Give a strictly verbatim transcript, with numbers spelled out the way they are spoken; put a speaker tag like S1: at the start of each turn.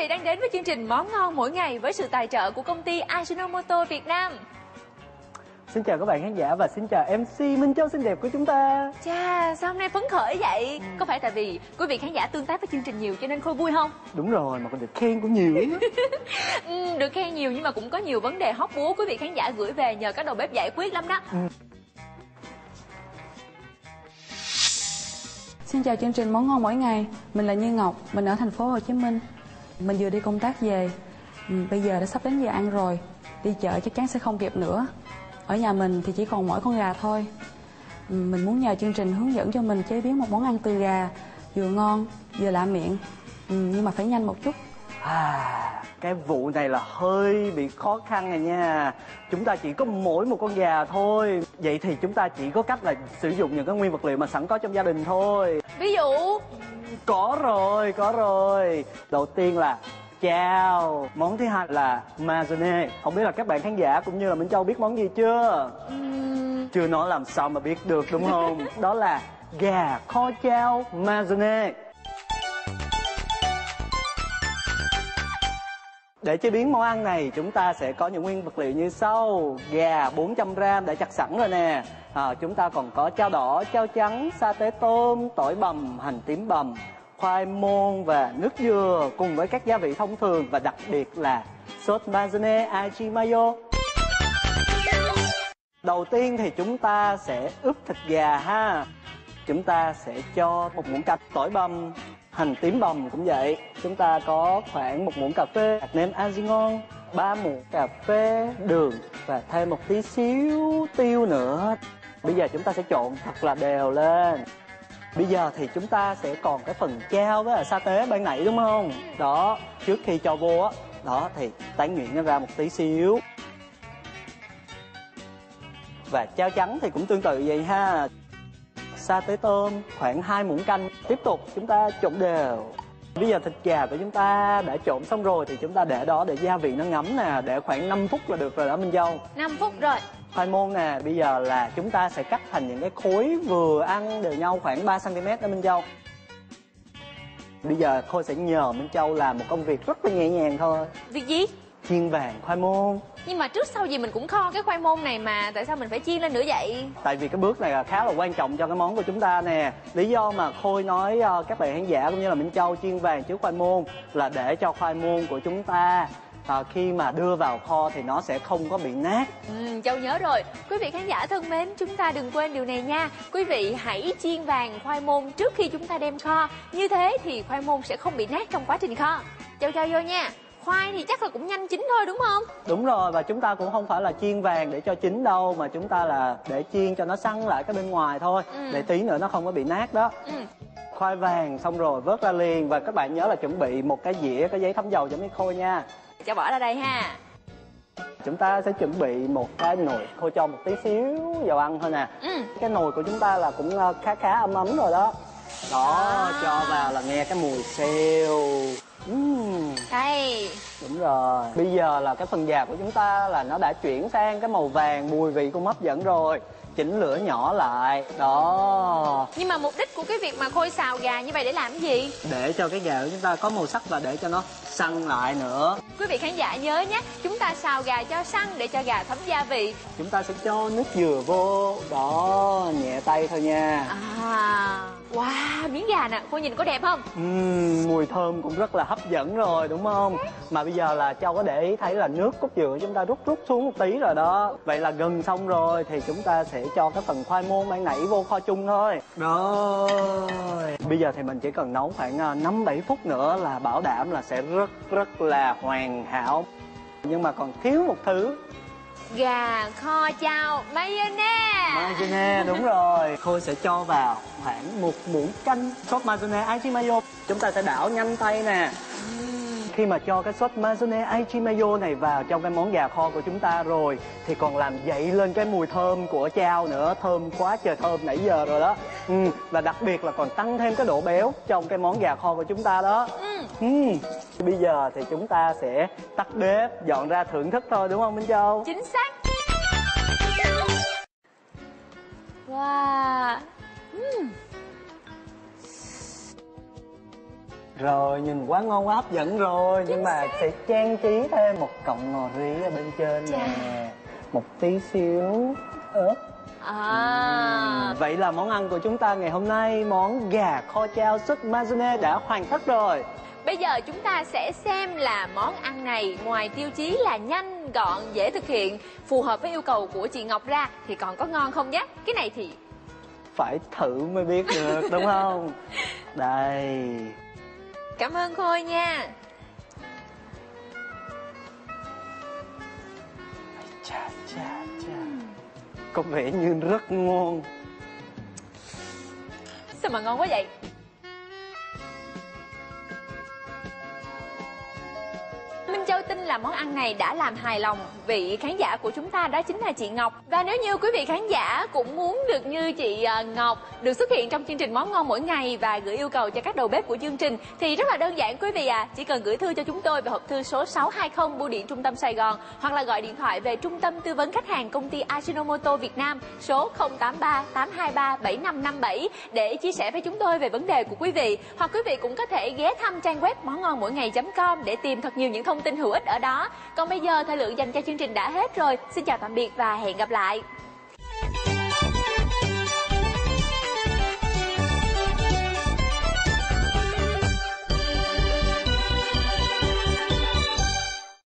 S1: vị đang đến với chương trình Món ngon mỗi ngày với sự tài trợ của công ty Ajinomoto Việt Nam.
S2: Xin chào các bạn khán giả và xin chào em xê Minh Châu xinh đẹp của chúng ta.
S1: Chà, sao hôm nay phấn khởi vậy? Ừ. Có phải tại vì quý vị khán giả tương tác với chương trình nhiều cho nên Khôi vui không?
S2: Đúng rồi, mà còn được khen cũng nhiều lắm.
S1: ừ, Được khen nhiều nhưng mà cũng có nhiều vấn đề hóc búa quý vị khán giả gửi về nhờ các đầu bếp giải quyết lắm đó. Ừ.
S3: Xin chào chương trình Món ngon mỗi ngày. Mình là Như Ngọc, mình ở thành phố Hồ Chí Minh. Mình vừa đi công tác về, ừ, bây giờ đã sắp đến giờ ăn rồi. Đi chợ chắc chắn sẽ không kịp nữa. Ở nhà mình thì chỉ còn mỗi con gà thôi. ừ, Mình muốn nhờ chương trình hướng dẫn cho mình chế biến một món ăn từ gà, vừa ngon vừa lạ miệng, ừ, nhưng mà phải nhanh một chút.
S2: À, cái vụ này là hơi bị khó khăn này nha. Chúng ta chỉ có mỗi một con gà thôi. Vậy thì chúng ta chỉ có cách là sử dụng những cái nguyên vật liệu mà sẵn có trong gia đình thôi.
S1: Ví dụ?
S2: Có rồi, có rồi. Đầu tiên là chao. Món thứ hai là mayonnaise. Không biết là các bạn khán giả cũng như là Minh Châu biết món gì chưa? uhm. Chưa nói làm sao mà biết được đúng không? Đó là gà kho chao mayonnaise. Để chế biến món ăn này chúng ta sẽ có những nguyên vật liệu như sau. Gà bốn trăm gam đã chặt sẵn rồi nè. à, Chúng ta còn có chao đỏ, chao trắng, sa tế tôm, tỏi bằm, hành tím bằm, khoai môn và nước dừa cùng với các gia vị thông thường và đặc biệt là sốt mayonnaise Aichi Mayo. Đầu tiên thì chúng ta sẽ ướp thịt gà ha. Chúng ta sẽ cho một muỗng cà tỏi bằm, hành tím bằm cũng vậy. Chúng ta có khoảng một muỗng cà phê hạt nêm aji ngon, ba muỗng cà phê đường và thêm một tí xíu tiêu nữa. Bây giờ chúng ta sẽ trộn thật là đều lên. Bây giờ thì chúng ta sẽ còn cái phần chao với sa tế ban nãy đúng không? Đó, trước khi cho vô á, đó thì tán nhuyễn nó ra một tí xíu. Và chao trắng thì cũng tương tự vậy ha. Sa tế tôm khoảng hai muỗng canh. Tiếp tục chúng ta trộn đều. Bây giờ thịt gà của chúng ta đã trộn xong rồi thì chúng ta để đó để gia vị nó ngấm nè, để khoảng năm phút là được rồi đó Minh Châu.
S1: năm phút rồi.
S2: Khoai môn nè, bây giờ là chúng ta sẽ cắt thành những cái khối vừa ăn đều nhau khoảng ba xăng ti mét đó Minh Châu. Bây giờ Khôi sẽ nhờ Minh Châu làm một công việc rất là nhẹ nhàng thôi.
S1: Việc gì?
S2: Chiên vàng khoai môn.
S1: Nhưng mà trước sau gì mình cũng kho cái khoai môn này mà, tại sao mình phải chiên lên nữa vậy?
S2: Tại vì cái bước này là khá là quan trọng cho cái món của chúng ta nè. Lý do mà Khôi nói uh, các bạn khán giả cũng như là Minh Châu chiên vàng trước khoai môn là để cho khoai môn của chúng ta À, khi mà đưa vào kho thì nó sẽ không có bị nát.
S1: ừ, Châu nhớ rồi. Quý vị khán giả thân mến, chúng ta đừng quên điều này nha. Quý vị hãy chiên vàng khoai môn trước khi chúng ta đem kho. Như thế thì khoai môn sẽ không bị nát trong quá trình kho. Châu cho vô nha. Khoai thì chắc là cũng nhanh chín thôi đúng không?
S2: Đúng rồi, và chúng ta cũng không phải là chiên vàng để cho chín đâu, mà chúng ta là để chiên cho nó săn lại cái bên ngoài thôi. ừ. Để tí nữa nó không có bị nát đó. ừ. Khoai vàng xong rồi vớt ra liền. Và các bạn nhớ là chuẩn bị một cái dĩa cái giấy thấm dầu cho mấy Khôi nha.
S1: Cho bỏ ra đây ha.
S2: Chúng ta sẽ chuẩn bị một cái nồi. Khôi cho một tí xíu dầu ăn thôi nè. ừ. Cái nồi của chúng ta là cũng khá khá ấm ấm rồi đó. Đó, à. Cho vào là nghe cái mùi xêu. uhm.
S1: Đây.
S2: Đúng rồi. Bây giờ là cái phần gà của chúng ta là nó đã chuyển sang cái màu vàng, mùi vị cũng hấp dẫn rồi. Chỉnh lửa nhỏ lại. Đó.
S1: Nhưng mà mục đích của cái việc mà Khôi xào gà như vậy để làm cái gì?
S2: Để cho cái gà của chúng ta có màu sắc và để cho nó săn lại nữa.
S1: Quý vị khán giả nhớ nhé, chúng ta xào gà cho săn để cho gà thấm gia vị.
S2: Chúng ta sẽ cho nước dừa vô. Đó, nhẹ tay thôi nha.
S1: À, wow, miếng gà nè, Khôi nhìn có đẹp không?
S2: uhm, Mùi thơm cũng rất là hấp dẫn rồi đúng không? Mà bây giờ là Châu có để ý thấy là nước cốt dừa của chúng ta rút rút xuống một tí rồi đó. Vậy là gần xong rồi thì chúng ta sẽ cho cái phần khoai môn ban nãy vô kho chung thôi. Rồi. Bây giờ thì mình chỉ cần nấu khoảng năm bảy phút nữa là bảo đảm là sẽ rất rất là hoàn hảo. Nhưng mà còn thiếu một thứ.
S1: Gà kho chao mayonnaise.
S2: Mayonnaise, đúng rồi. Khôi sẽ cho vào khoảng một muỗng canh sốt mayonnaise Aichi Mayo. Chúng ta sẽ đảo nhanh tay nè. Khi mà cho cái sốt mayonnaise Aichi Mayo này vào trong cái món gà kho của chúng ta rồi thì còn làm dậy lên cái mùi thơm của chao nữa. Thơm quá trời thơm nãy giờ rồi đó. ừ. Và đặc biệt là còn tăng thêm cái độ béo trong cái món gà kho của chúng ta đó. ừ. Ừ. Bây giờ thì chúng ta sẽ tắt bếp, dọn ra thưởng thức thôi đúng không Minh Châu?
S1: Chính xác. Wow. uhm.
S2: rồi, nhìn quá ngon quá hấp dẫn rồi. Nhưng mà sẽ trang trí thêm một cọng ngò rí ở bên trên
S1: Chà.
S2: nè, một tí xíu ớt.
S1: À,
S2: Vậy là món ăn của chúng ta ngày hôm nay, món gà kho chao súp mayonnaise đã hoàn tất rồi.
S1: bây giờ chúng ta sẽ xem là món ăn này ngoài tiêu chí là nhanh, gọn, dễ thực hiện, phù hợp với yêu cầu của chị Ngọc ra thì còn có ngon không nhé. Cái này thì
S2: Phải thử mới biết được đúng không? Đây.
S1: cảm ơn Khôi nha.
S2: Chà chà chà, có vẻ như rất ngon.
S1: Sao mà ngon quá vậy? Minh Châu tin là món ăn này đã làm hài lòng vị khán giả của chúng ta, đó chính là chị Ngọc. Và nếu như quý vị khán giả cũng muốn được như chị à, Ngọc được xuất hiện trong chương trình Món Ngon Mỗi Ngày và gửi yêu cầu cho các đầu bếp của chương trình thì rất là đơn giản quý vị à, chỉ cần gửi thư cho chúng tôi về hộp thư số sáu hai không bưu điện Trung tâm Sài Gòn hoặc là gọi điện thoại về Trung tâm Tư vấn Khách hàng Công ty Ajinomoto Việt Nam số không tám ba tám hai ba bảy năm năm bảy để chia sẻ với chúng tôi về vấn đề của quý vị. Hoặc quý vị cũng có thể ghé thăm trang web món ngon mỗi ngày chấm com để tìm thật nhiều những thông tin hữu ích ở đó. Còn bây giờ thời lượng dành cho chương trình đã hết rồi. Xin chào tạm biệt và hẹn gặp lại.